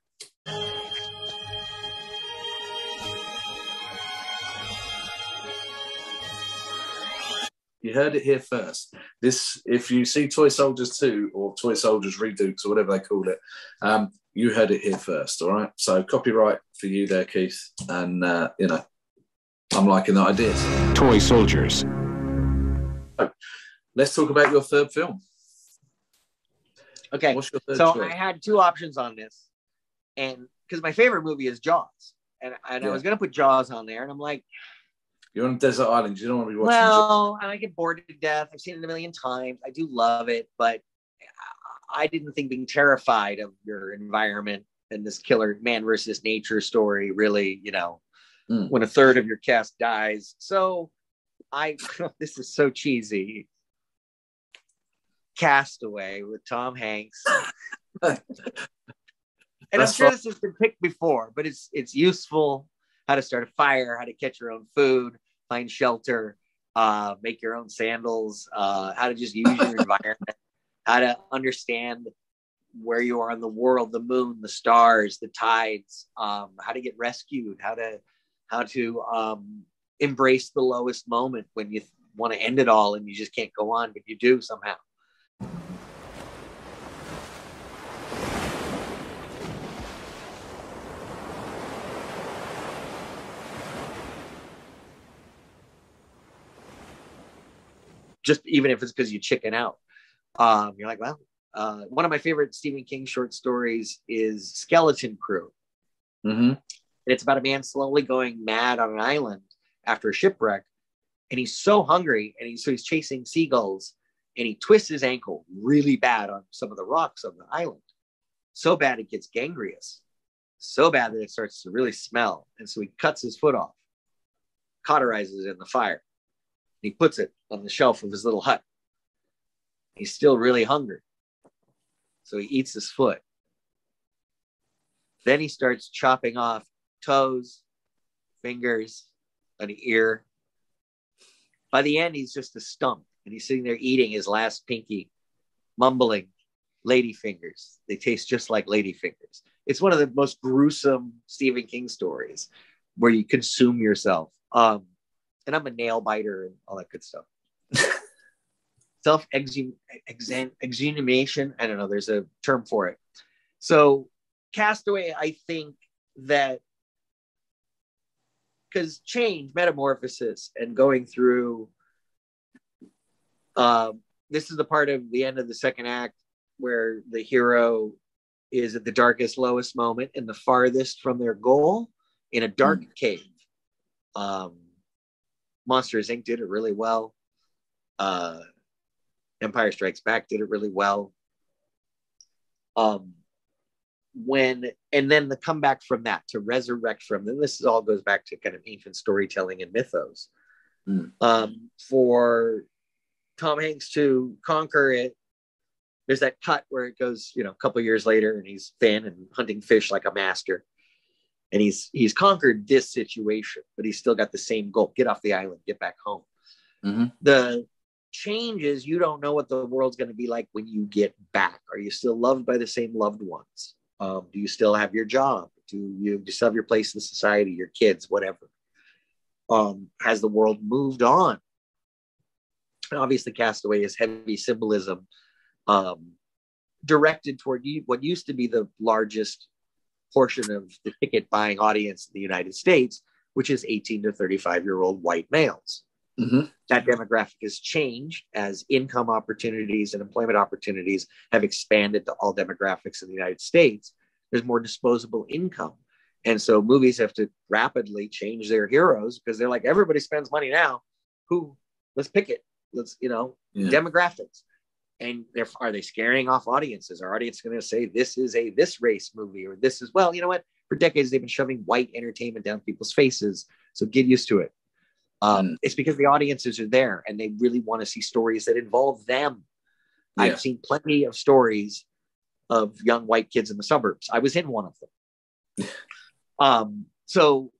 You heard it here first. This, if you see Toy Soldiers 2 or Toy Soldiers Redux or whatever they call it, you heard it here first, all right? So copyright for you there, Keith. And, I'm liking that idea. Toy Soldiers. So, let's talk about your third film. Okay, What's your third so choice? I had two options on this. And because my favorite movie is Jaws. And I was going to put Jaws on there. And I'm like, you're on a desert island. You don't want to be watching. Well, I get bored to death. I've seen it a million times. I do love it, but I didn't think being terrified of your environment and this killer man versus nature story really, when a third of your cast dies. So this is so cheesy. Castaway with Tom Hanks. And I'm sure this has been picked before, but it's useful. How to start a fire, how to catch your own food, find shelter, make your own sandals, how to just use your environment, how to understand where you are in the world, the moon, the stars, the tides, how to get rescued, how to embrace the lowest moment when you want to end it all and you just can't go on, but you do somehow. Just even if it's because you chicken out, you're like, well, one of my favorite Stephen King short stories is Skeleton Crew. Mm-hmm. It's about a man slowly going mad on an island after a shipwreck, and he's so hungry, and he's chasing seagulls, and he twists his ankle really bad on some of the rocks on the island, so bad it gets gangrenous, so bad that it starts to really smell, and so he cuts his foot off, cauterizes it in the fire. He puts it on the shelf of his little hut. He's still really hungry. So he eats his foot. Then he starts chopping off toes, fingers, an ear. By the end, he's just a stump. And he's sitting there eating his last pinky, mumbling, ladyfingers. They taste just like ladyfingers. It's one of the most gruesome Stephen King stories where you consume yourself. And I'm a nail biter and all that good stuff. Self-exhumation. I don't know. There's a term for it. So Castaway, I think that because change, metamorphosis, and going through, this is the part of the end of the second act where the hero is at the darkest, lowest moment and the farthest from their goal in a dark cave. Monsters Inc. did it really well. Empire Strikes Back did it really well. And then the comeback from that to resurrect from, then this all goes back to kind of ancient storytelling and mythos. For Tom Hanks to conquer it, there's that cut where it goes, a couple of years later, and he's thin and hunting fish like a master, and he's conquered this situation, but he's still got the same goal: get off the island, get back home. The change is you don't know what the world's going to be like when you get back. Are you still loved by the same loved ones? Do you still have your job? Do you still have your place in society, your kids, whatever? Has the world moved on? And obviously, Castaway is heavy symbolism, directed toward what used to be the largest portion of the ticket buying audience in the United States, which is 18 to 35-year-old white males. That demographic has changed as income opportunities and employment opportunities have expanded to all demographics in the United States. There's more disposable income. And so movies have to rapidly change their heroes because they're like, everybody spends money now. Let's pick it. Demographics. And are they scaring off audiences? Are audiences going to say this is this race movie, or this is, well, you know what? For decades, they've been shoving white entertainment down people's faces. So get used to it. It's because the audiences are there and they really want to see stories that involve them. I've seen plenty of stories of young white kids in the suburbs. I was in one of them. So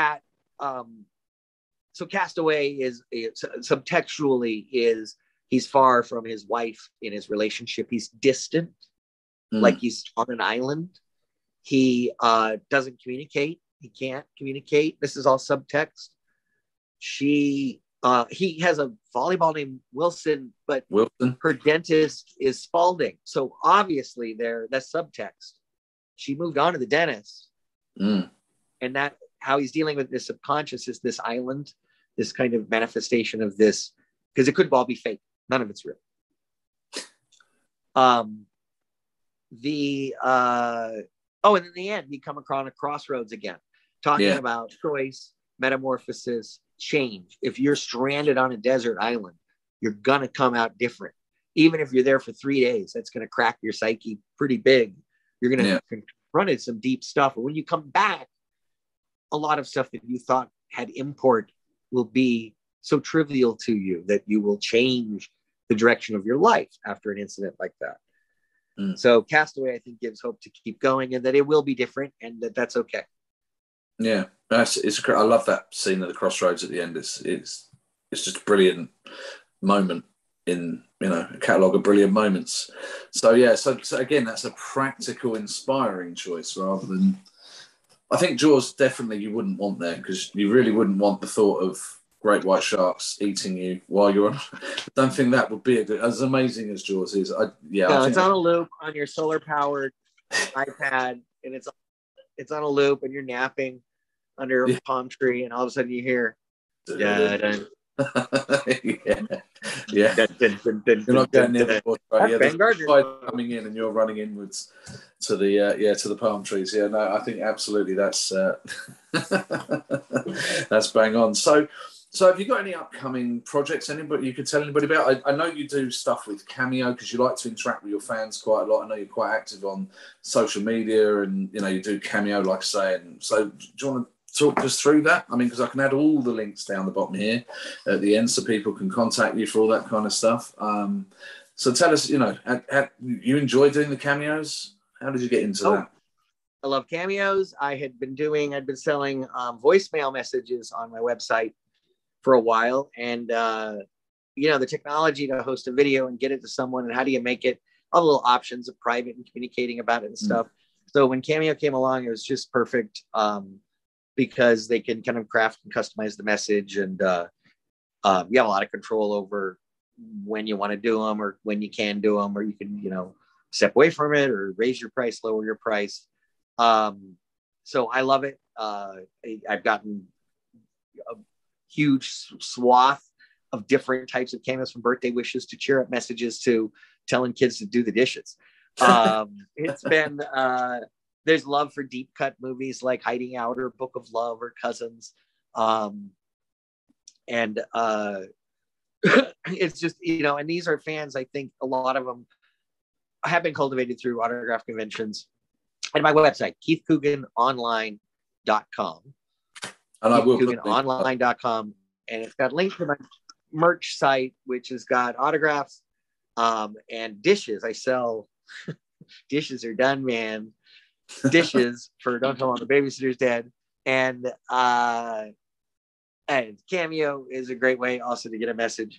Castaway is subtextually is he's far from his wife in his relationship. He's distant, like he's on an island. He doesn't communicate. He can't communicate. This is all subtext. He has a volleyball named Wilson, but her dentist is Spalding. So obviously that's subtext. She moved on to the dentist. And that how he's dealing with this subconscious is this island, this kind of manifestation of this, because it could all be fake. None of it's real. And in the end, you come across a crossroads again, talking about choice, metamorphosis, change. If you're stranded on a desert island, you're gonna come out different. Even if you're there for 3 days, that's gonna crack your psyche pretty big. You're gonna confront some deep stuff. And when you come back, a lot of stuff that you thought had import will be so trivial to you that you will change the direction of your life after an incident like that. So Castaway, I think, gives hope to keep going and that it will be different and that's okay. Yeah, I love that scene at the crossroads at the end. It's just a brilliant moment in a catalogue of brilliant moments. So again, that's a practical, inspiring choice rather than. I think Jaws definitely you wouldn't want there because you really wouldn't want the thought of great white sharks eating you while you're on. I don't think that would be as amazing as Jaws is. It's on a loop on your solar powered iPad, and it's on a loop, and you're napping under a palm tree, and all of a sudden you hear. Yeah. You're not going near the water, right? Ben Gardner coming in, and you're running inwards to the palm trees. Yeah, no, I think absolutely that's that's bang on. So have you got any upcoming projects? Anybody you could tell anybody about? I know you do stuff with Cameo because you like to interact with your fans quite a lot. I know you're quite active on social media, and you do Cameo, like I say. And so, do you want to talk us through that? I mean, because I can add all the links down the bottom here at the end so people can contact you for all that kind of stuff. So tell us, you enjoy doing the cameos? How did you get into that? I love cameos. I'd been selling voicemail messages on my website for a while. And, the technology to host a video and get it to someone and how do you make it, all the little options of private and communicating about it and stuff. So when Cameo came along, it was just perfect. Because they can kind of craft and customize the message, and you have a lot of control over when you want to do them or when you can do them, or you can, step away from it or raise your price, lower your price. So I love it. I've gotten a huge swath of different types of cameos, from birthday wishes to cheer up messages to telling kids to do the dishes. It's been, there's love for deep cut movies like Hiding Out or Book of Love or Cousins. It's just, and these are fans, I think a lot of them have been cultivated through autograph conventions and my website, KeithCooganOnline.com. And I will KeithCooganOnline.com. And it's got links to my merch site, which has got autographs and dishes. I sell dishes are done, man. Dishes for Don't Tell Mom the Babysitter's Dead. And Cameo is a great way also to get a message.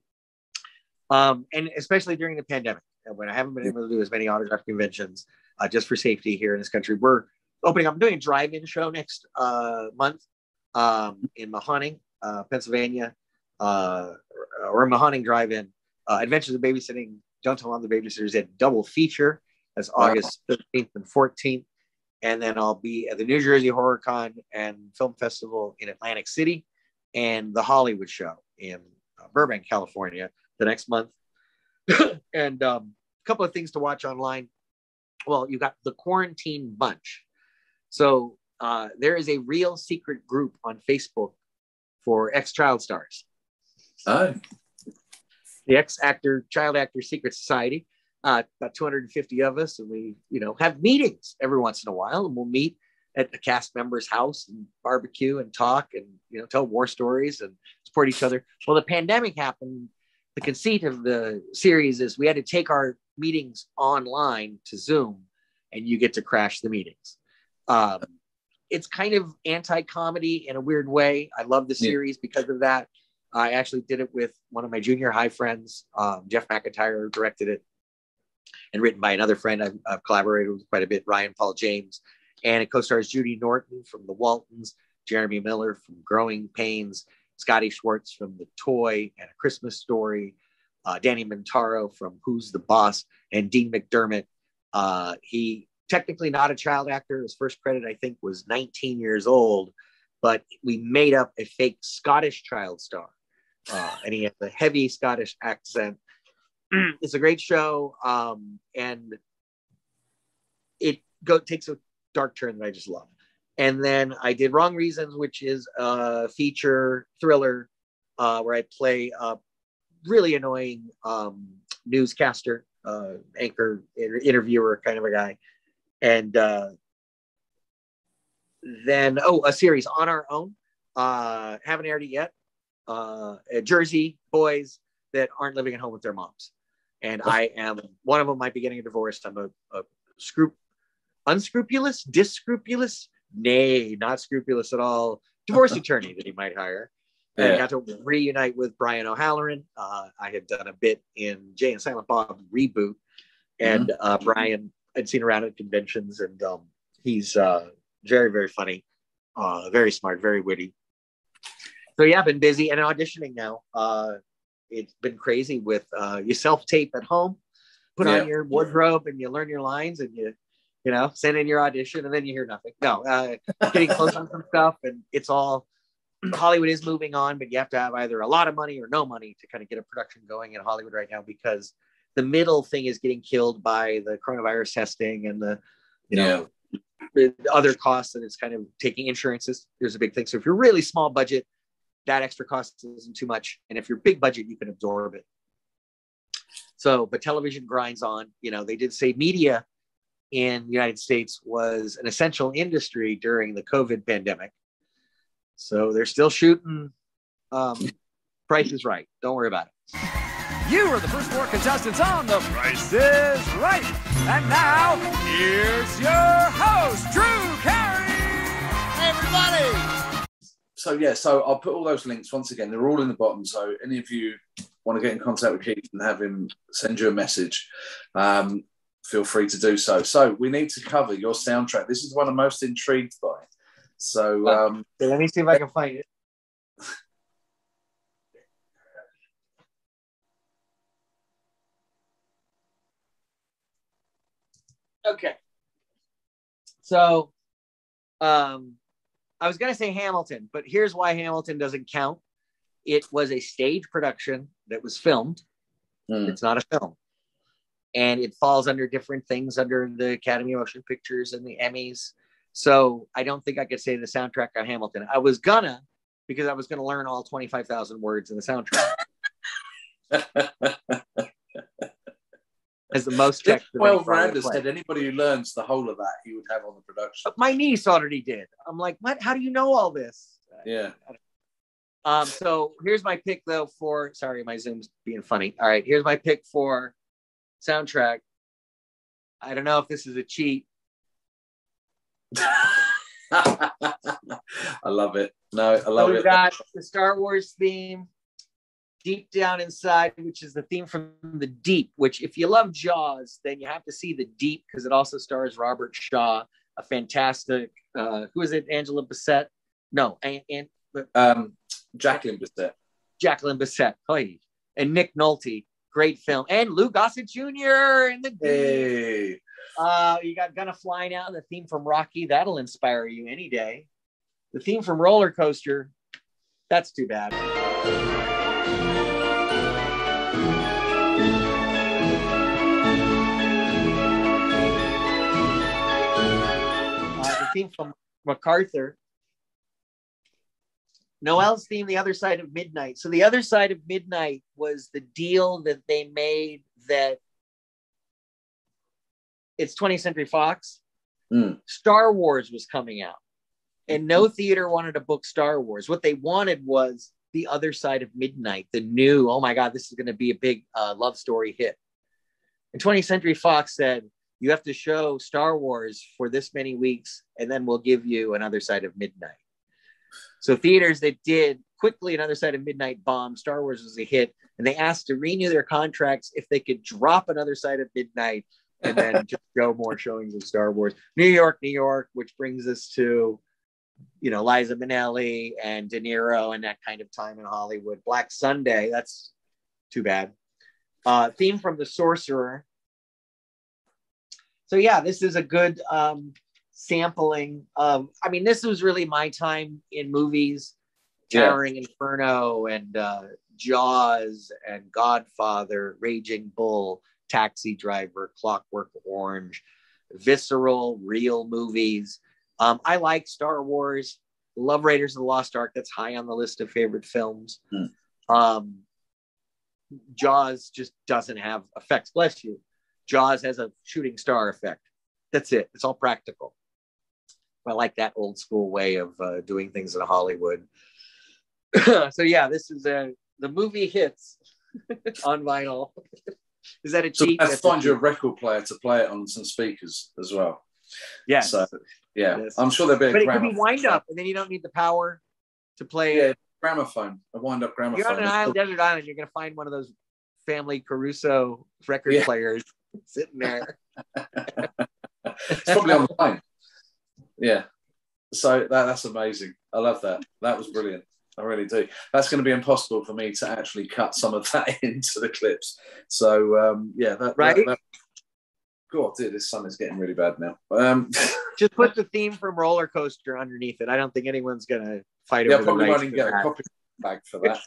And especially during the pandemic, when I haven't been able to do as many autograph conventions, just for safety here in this country. We're opening up. I'm doing a drive-in show next month in Mahoning, Pennsylvania, or Mahoning Drive-In. Adventures in Babysitting, Don't Tell Mom the BabysittersDead double feature. That's August 13th and 14th. And then I'll be at the New Jersey Horror Con and Film Festival in Atlantic City and the Hollywood Show in Burbank, California the next month. And a couple of things to watch online. Well, you got the Quarantine Bunch. So there is a real secret group on Facebook for ex-child stars. Oh. The Child Actor Secret Society. About 250 of us, and we, have meetings every once in a while, and we'll meet at the cast member's house and barbecue and talk and, tell war stories and support each other. Well, the pandemic happened. The conceit of the series is we had to take our meetings online to Zoom, and you get to crash the meetings. It's kind of anti-comedy in a weird way. I love the series because of that. I actually did it with one of my junior high friends. Jeff McIntyre directed it, and written by another friend I've collaborated with quite a bit, Ryan Paul James. And it co-stars Judy Norton from The Waltons, Jeremy Miller from Growing Pains, Scotty Schwartz from The Toy and A Christmas Story, Danny Montaro from Who's the Boss, and Dean McDermott. He technically not a child actor. His first credit, I think, was 19 years old, but we made up a fake Scottish child star. And he has a heavy Scottish accent. It's a great show, and it takes a dark turn that I just love. And then I did Wrong Reasons, which is a feature thriller where I play a really annoying newscaster, anchor, interviewer kind of a guy. And then, a series, On Our Own. Haven't aired it yet. Jersey boys that aren't living at home with their moms. And one of them might be getting a divorce. I'm a unscrupulous, discrupulous, nay, not scrupulous at all, divorce attorney that he might hire. And I got to reunite with Brian O'Halloran. I had done a bit in Jay and Silent Bob reboot. And Brian, I'd seen around at conventions, and he's very, very funny, very smart, very witty. So yeah, I've been busy and auditioning now. It's been crazy with you self-tape at home, put on your wardrobe, and you learn your lines, and you send in your audition, and then you hear nothing. No, getting close on some stuff, and it's all, Hollywood is moving on, but you have to have either a lot of money or no money to kind of get a production going in Hollywood right now, because the middle thing is getting killed by the coronavirus testing and the other costs, and it's kind of taking insurances. There's a big thing. So if you're really small budget, that extra cost isn't too much. And if you're big budget, you can absorb it. So, but television grinds on. They did say media in the United States was an essential industry during the COVID pandemic. So they're still shooting Price is Right. Don't worry about it. You are the first 4 contestants on The Price is Right. And now, here's your host, Drew Carey. Hey, everybody. So I'll put all those links once again. They're all in the bottom. So any of you want to get in contact with Keith and have him send you a message, feel free to do so. So we need to cover your soundtrack. This is the one I'm most intrigued by. So let me see if I can find it. Okay. So I was going to say Hamilton, but here's why Hamilton doesn't count. It was a stage production that was filmed. It's not a film. And it falls under different things under the Academy of Motion Pictures and the Emmys. So I don't think I could say the soundtrack on Hamilton. I was gonna, because I was going to learn all 25,000 words in the soundtrack. As the most text. Well, Randall said anybody who learns the whole of that, he would have on the production. But my niece already did. I'm like, what? How do you know all this? Yeah. So here's my pick, though, for... Sorry, my Zoom's being funny. All right, here's my pick for soundtrack. I don't know if this is a cheat. I love it. No, I love it. We've got the Star Wars theme, Deep Down Inside, which is the theme from The Deep, which if you love Jaws, then you have to see The Deep because it also stars Robert Shaw, a fantastic... who is it? Angela Bassett? No, Jacqueline Bassett. Jacqueline Bassett. Hey. And Nick Nolte. Great film. And Lou Gossett Jr. in The Deep. Hey. You got Gonna Fly Now, the theme from Rocky. That'll inspire you any day. The theme from Roller Coaster. That's too bad. The theme from MacArthur. Noel's theme, The Other Side of Midnight. So The Other Side of Midnight was the deal that they made that it's 20th Century Fox. Star Wars was coming out and no theater wanted to book Star Wars. What they wanted was The Other Side of Midnight, the new, oh my God, this is going to be a big love story hit. And 20th Century Fox said, you have to show Star Wars for this many weeks and then we'll give you Another Side of Midnight. So theaters that did quickly Another Side of Midnight bombed, Star Wars was a hit, and they asked to renew their contracts if they could drop Another Side of Midnight and then just go more showings of Star Wars. New York, which brings us to, you know, Liza Minnelli and De Niro and that kind of time in Hollywood. Black Sunday, that's too bad. Theme from The Sorcerer. So yeah, this is a good sampling of, I mean, this was really my time in movies. Towering Inferno and Jaws and Godfather, Raging Bull, Taxi Driver, Clockwork Orange, visceral, real movies. I like Star Wars, love Raiders of the Lost Ark. That's high on the list of favorite films. Jaws just doesn't have effects. Bless you. Jaws has a shooting star effect. That's it. It's all practical. I like that old school way of doing things in Hollywood. So yeah, this is the movie hits on vinyl. Is that a cheat? So let's find you a record player to play it on some speakers as well. Yes. So yeah, yes. I'm sure there'll be a but it could be wind up, and then you don't need the power to play. Yeah, gramophone, a wind up gramophone. You're on an island, desert island. You're gonna find one of those family Caruso record players sitting there. It's probably on the plane. Yeah. So that's amazing. I love that. That was brilliant. I really do. That's going to be impossible for me to actually cut some of that into the clips. So yeah, God, dude, this sun is getting really bad now. Just put the theme from Roller Coaster underneath it. I don't think anyone's going to fight over the rights. Probably won't even get a copy bag for that.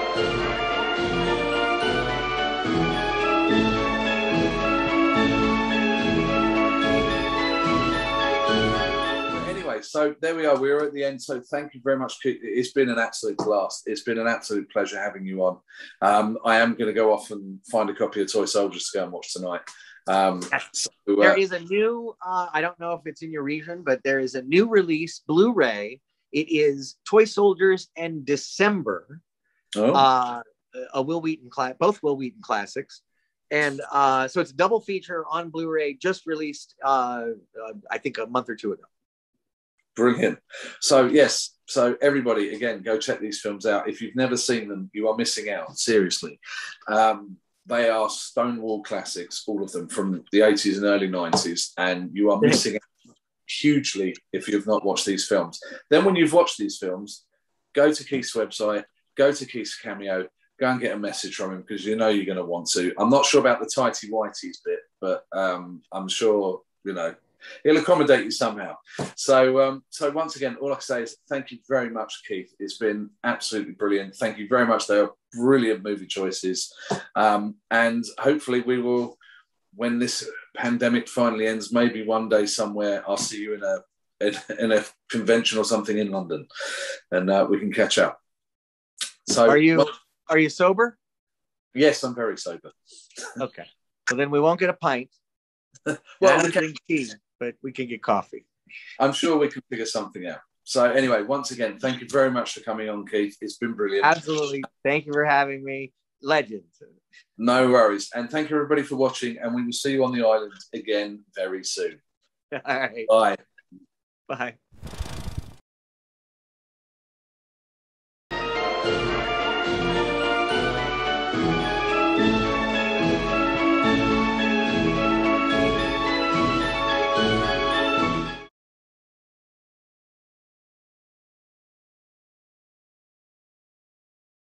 So there we are. We're at the end. So thank you very much. It's been an absolute blast. It's been an absolute pleasure having you on. I am going to go off and find a copy of Toy Soldiers to go and watch tonight. There is a new, I don't know if it's in your region, but there is a new release Blu-ray. It is Toy Soldiers and December. A Will Wheaton both Will Wheaton classics. And so it's a double feature on Blu-ray, just released, I think a month or two ago. Brilliant. So yes, so everybody, again, go check these films out. If you've never seen them, you are missing out, seriously. They are Stonewall classics, all of them, from the 80s and early 90s, and you are missing out hugely if you've not watched these films. Then when you've watched these films, go to Keith's website, go to Keith's Cameo, go and get a message from him, because you know you're going to want to. I'm not sure about the tighty-whities bit, but I'm sure, you know, He'll accommodate you somehow. So once again, all I can say is thank you very much, Keith. It's been absolutely brilliant. Thank you very much. They are brilliant movie choices. And hopefully we will, when this pandemic finally ends, maybe one day somewhere, I'll see you in a convention or something in London, and we can catch up. So are you sober? Yes, I'm very sober. Okay. Well, then we won't get a pint. Well, we drink tea, but we can get coffee. I'm sure we can figure something out. So anyway, once again, thank you very much for coming on, Keith. It's been brilliant. Absolutely. Thank you for having me. Legend. No worries. And thank you, everybody, for watching. And we will see you on the island again very soon. All right. Bye. Bye.